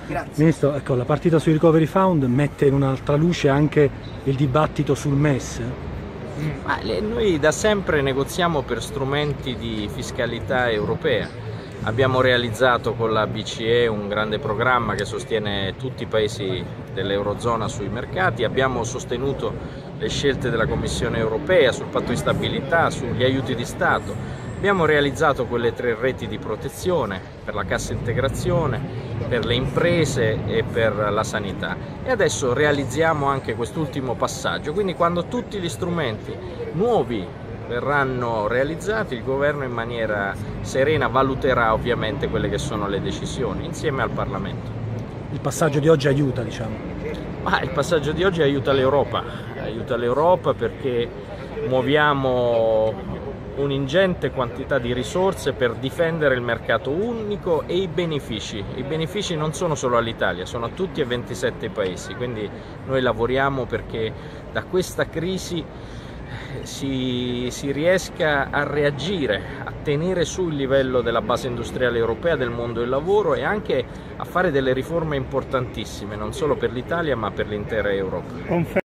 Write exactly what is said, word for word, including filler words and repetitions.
Grazie. Ministro, ecco, la partita sui Recovery Fund mette in un'altra luce anche il dibattito sul M E S? Ma noi da sempre negoziamo per strumenti di fiscalità europea. Abbiamo realizzato con la B C E un grande programma che sostiene tutti i paesi dell'Eurozona sui mercati, abbiamo sostenuto le scelte della Commissione europea sul patto di stabilità, sugli aiuti di Stato, abbiamo realizzato quelle tre reti di protezione per la cassa integrazione, per le imprese e per la sanità e adesso realizziamo anche quest'ultimo passaggio, quindi quando tutti gli strumenti nuovi verranno realizzati, il governo in maniera serena valuterà ovviamente quelle che sono le decisioni insieme al Parlamento. Il passaggio di oggi aiuta, diciamo? Ma il passaggio di oggi aiuta l'Europa, aiuta l'Europa perché muoviamo un'ingente quantità di risorse per difendere il mercato unico e i benefici. I benefici non sono solo all'Italia, sono a tutti e ventisette i paesi, quindi noi lavoriamo perché da questa crisi Si, si riesca a reagire, a tenere su il livello della base industriale europea, del mondo del lavoro e anche a fare delle riforme importantissime, non solo per l'Italia ma per l'intera Europa.